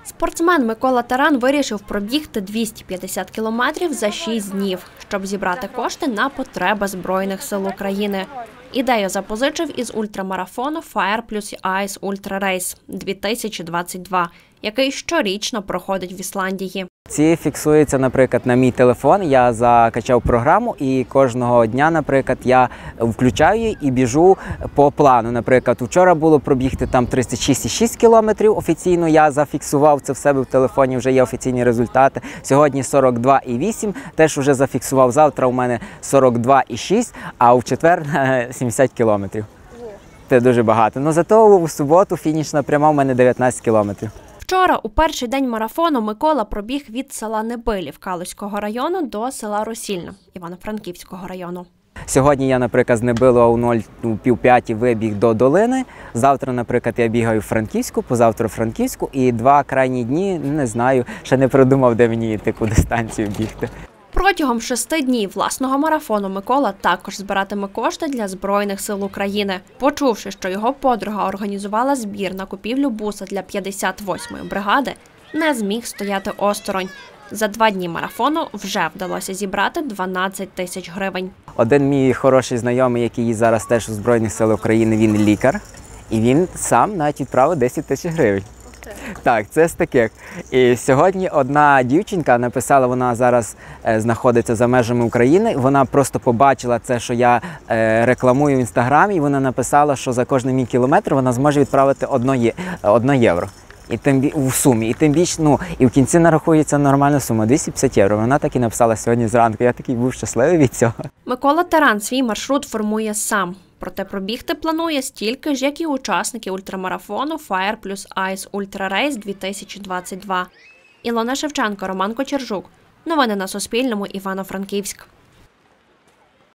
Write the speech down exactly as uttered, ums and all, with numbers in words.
Спортсмен Микола Таран вирішив пробігти двісті п'ятдесят кілометрів за шість днів, щоб зібрати кошти на потреби Збройних сил України. Ідею запозичив із ультрамарафону Fire Plus Ice Ultra Race дві тисячі двадцять два, який щорічно проходить в Ісландії. Ці фіксуються, наприклад, на мій телефон. Я закачав програму і кожного дня, наприклад, я включаю її і біжу по плану. Наприклад, вчора було пробігти там тридцять шість цілих шість кілометрів офіційно, я зафіксував це в себе в телефоні, вже є офіційні результати. Сьогодні сорок два цілих вісім, теж вже зафіксував. Завтра у мене сорок два цілих шість, а у четвер сімдесят кілометрів. Це дуже багато. Ну зато у суботу фінішна пряма у мене дев'ятнадцять кілометрів. Вчора, у перший день марафону, Микола пробіг від села Небилів Калузького району до села Росільна Івано-Франківського району. Сьогодні я, наприклад, з Небилова у нуль пів п'ятій вибіг до Долини. Завтра, наприклад, я бігаю в Франківську, позавтра в Франківську. І два крайні дні, не знаю, ще не придумав, де мені таку дистанцію бігти. Протягом шести днів власного марафону Микола також збиратиме кошти для Збройних сил України. Почувши, що його подруга організувала збір на купівлю буса для п'ятдесят восьмої бригади, не зміг стояти осторонь. За два дні марафону вже вдалося зібрати дванадцять тисяч гривень. Один мій хороший знайомий, який зараз теж у Збройних сил України, він лікар. І він сам навіть відправив десять тисяч гривень. Так, це з таких. І сьогодні одна дівчинка написала, вона зараз е, знаходиться за межами України, вона просто побачила це, що я е, рекламую в Інстаграмі, і вона написала, що за кожний мій кілометр вона зможе відправити одне євро. І тим в сумі. І тим більше, ну, і в кінці нарахується нормальна сума – двісті п'ятдесят євро. Вона так і написала сьогодні зранку. Я такий був щасливий від цього. Микола Таран свій маршрут формує сам. Проте пробігти планує стільки ж, як і учасники ультрамарафону Fire Plus Ice Ultra Race дві тисячі двадцять два. Ілона Шевченко, Роман Кочержук. Новини на Суспільному. Івано-Франківськ.